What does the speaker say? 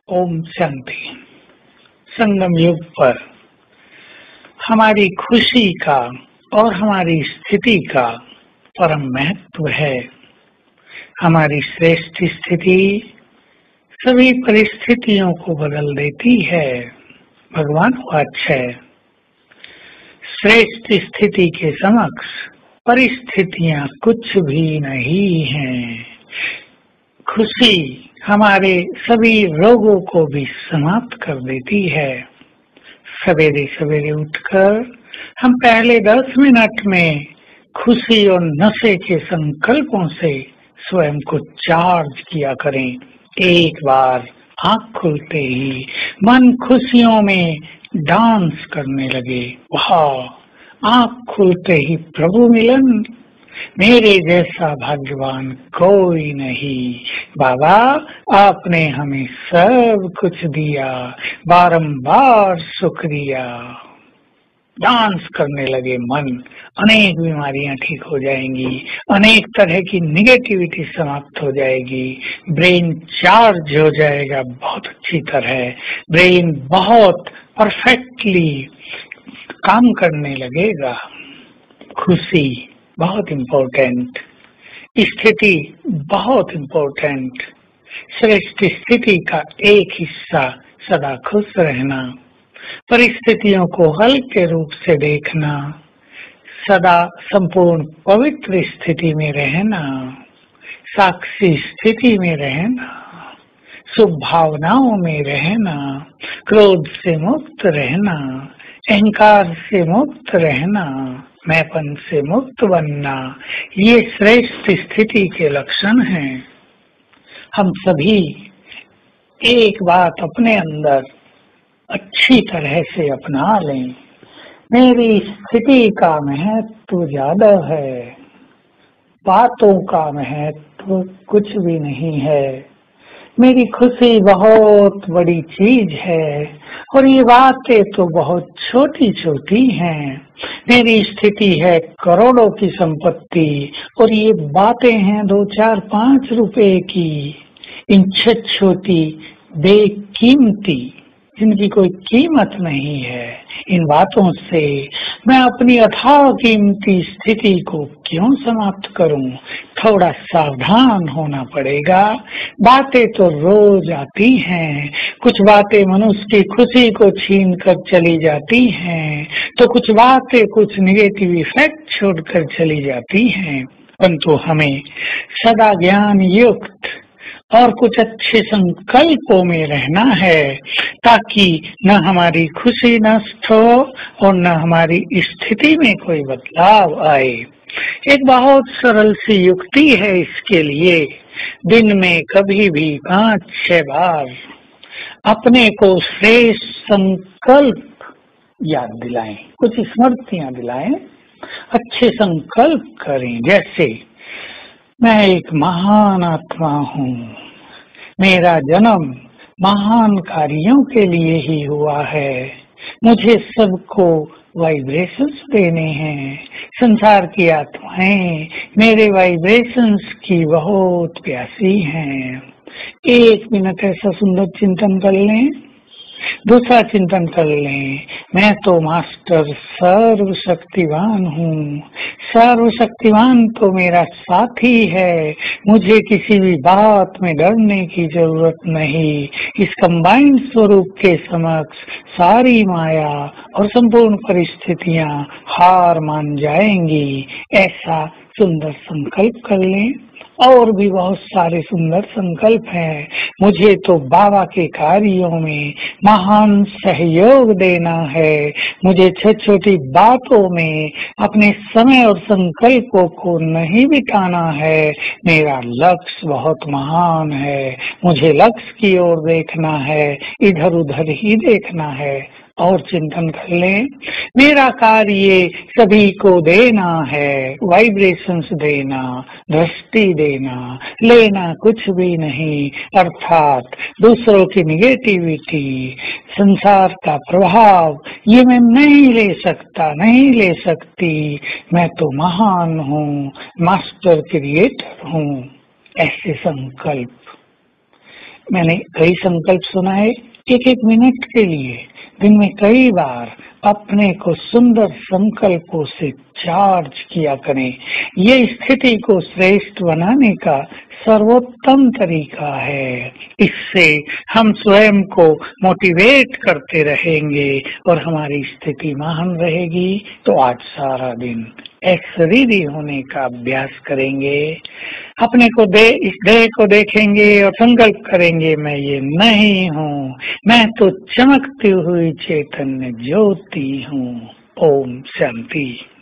ओम शांति। संगम युग पर हमारी खुशी का और हमारी स्थिति का परम महत्व है। हमारी श्रेष्ठ स्थिति सभी परिस्थितियों को बदल देती है। भगवान वाच है, श्रेष्ठ स्थिति के समक्ष परिस्थितियां कुछ भी नहीं हैं। खुशी हमारे सभी रोगों को भी समाप्त कर देती है। सवेरे सवेरे उठकर हम पहले 10 मिनट में खुशी और नशे के संकल्पों से स्वयं को चार्ज किया करें। एक बार आँख खुलते ही मन खुशियों में डांस करने लगे। वाह, आँख खुलते ही प्रभु मिलन, मेरे जैसा भाग्यवान कोई नहीं। बाबा, आपने हमें सब कुछ दिया, बारंबार शुक्रिया। डांस करने लगे मन, अनेक बीमारियां ठीक हो जाएंगी, अनेक तरह की निगेटिविटी समाप्त हो जाएगी, ब्रेन चार्ज हो जाएगा बहुत अच्छी तरह, ब्रेन बहुत परफेक्टली काम करने लगेगा। खुशी बहुत इम्पोर्टेंट, स्थिति बहुत इम्पोर्टेंट। श्रेष्ठ स्थिति का एक हिस्सा सदा खुश रहना, परिस्थितियों को हल्के रूप से देखना, सदा संपूर्ण पवित्र स्थिति में रहना, साक्षी स्थिति में रहना, शुभ भावनाओं में रहना, क्रोध से मुक्त रहना, अहंकार से मुक्त रहना, मैंपन से मुक्त बनना, ये श्रेष्ठ स्थिति के लक्षण हैं। हम सभी एक बात अपने अंदर अच्छी तरह से अपना लें, मेरी स्थिति का महत्व ज्यादा है, बातों का महत्व कुछ भी नहीं है। मेरी खुशी बहुत बड़ी चीज है और ये बातें तो बहुत छोटी छोटी हैं। मेरी स्थिति है करोड़ों की संपत्ति और ये बातें हैं 2, 4, 5 रुपए की। इन छोटी बेकीमती, जिनकी कोई कीमत नहीं है, इन बातों से मैं अपनी अथाह कीमती स्थिति को क्यों समाप्त करूं? थोड़ा सावधान होना पड़ेगा। बातें तो रोज आती हैं, कुछ बातें मनुष्य की खुशी को छीन कर चली जाती हैं, तो कुछ बातें कुछ निगेटिव इफेक्ट छोड़कर चली जाती हैं। परंतु हमें सदा ज्ञान युक्त और कुछ अच्छे संकल्पों में रहना है, ताकि न हमारी खुशी नष्ट हो और न हमारी स्थिति में कोई बदलाव आए। एक बहुत सरल सी युक्ति है इसके लिए। दिन में कभी भी 5-6 बार अपने को श्रेष्ठ संकल्प याद दिलाएं, कुछ स्मृतियां दिलाएं, अच्छे संकल्प करें। जैसे, मैं एक महान आत्मा हूँ, मेरा जन्म महान कार्यों के लिए ही हुआ है, मुझे सबको वाइब्रेशंस देने हैं। संसार की आत्माएं मेरे वाइब्रेशंस की बहुत प्यासी हैं। 1 मिनट ऐसा सुंदर चिंतन कर लें। दूसरा चिंतन कर लें, मैं तो मास्टर सर्वशक्तिवान हूँ, सर्वशक्तिवान तो मेरा साथी है, मुझे किसी भी बात में डरने की जरूरत नहीं। इस कंबाइंड स्वरूप के समक्ष सारी माया और संपूर्ण परिस्थितियां हार मान जाएंगी। ऐसा सुंदर संकल्प कर लें। और भी बहुत सारे सुंदर संकल्प हैं। मुझे तो बाबा के कार्यों में महान सहयोग देना है, मुझे छोटी छोटी बातों में अपने समय और संकल्पों को नहीं बिताना है। मेरा लक्ष्य बहुत महान है, मुझे लक्ष्य की ओर देखना है, इधर उधर ही देखना है। और चिंतन कर लें, मेरा कार्य सभी को देना है, वाइब्रेशंस देना, दृष्टि देना, लेना कुछ भी नहीं, अर्थात दूसरों की निगेटिविटी, संसार का प्रभाव, ये मैं नहीं ले सकता, नहीं ले सकती। मैं तो महान हूँ, मास्टर क्रिएटर हूँ। ऐसे संकल्प मैंने कई संकल्प सुनाए, एक एक मिनट के लिए दिन में कई बार अपने को सुंदर संकल्पों से चार्ज किया करें। ये स्थिति को श्रेष्ठ बनाने का सर्वोत्तम तरीका है। इससे हम स्वयं को मोटिवेट करते रहेंगे और हमारी स्थिति महान रहेगी। तो आज सारा दिन एक्सरीडी होने का अभ्यास करेंगे। अपने को इस देह को देखेंगे और संकल्प करेंगे, मैं ये नहीं हूँ, मैं तो चमकती हुई चैतन्य ज्योति हूँ। ओम शांति।